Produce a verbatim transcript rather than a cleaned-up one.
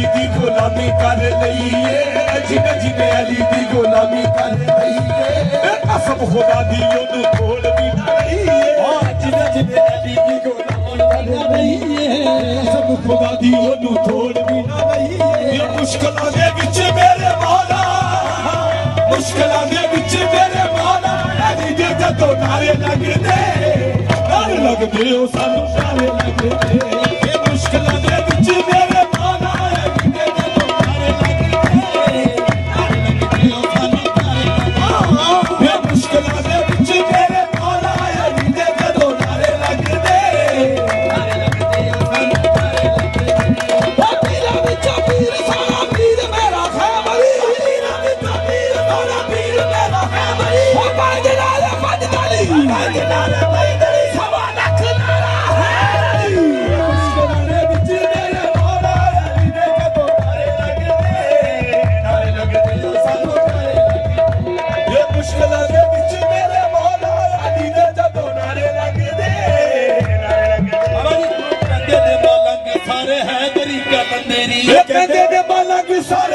दी गुलामी कर लईए जिन्हें जिन्हें अली दी गुलामी कर लईए कसम खुदा दी ओनू तोड़ भी ना रहीए जिन्हें जिन्हें अली दी गुलामी कर लईए कसम खुदा दी ओनू तोड़ भी ना रहीए ये मुश्किलां दे विच मेरे मौला मुश्किलां दे विच मेरे मौला अली दे जदों नारे लगदे नारे लगदे ओ सानू नारे लगदे ये मुश्किलां दे विच मेरे मौला अली दे जदों नारे लगदे नारे लगदे ओ सानू नारे लगदे ये मुश्किलां दे विच मेरे मौला अली दे जदों नारे लगदे नारे लगदे ओ सानू नारे लगदे ओ पीरा विच पीर सारा पीर मेरा खैबरी पीरा विच पीर सारा पीर मेरा खैबरी ओ बाज नाल बाज नाली बाज नाल बाज नाली सवा लख नारा है मुश्किलां दे विच मेरे मौला अली दे जदों नारे लगदे नारे लगदे ओ सानू नारे लगदे ये मुश्किलां दे विच मेरे मौला अली दे जदों नारे लगदे नारे लगदे बाबा जी कहंदे ने मलंग सारे है गरीब का तेरी कहंदे ने मलंग सारे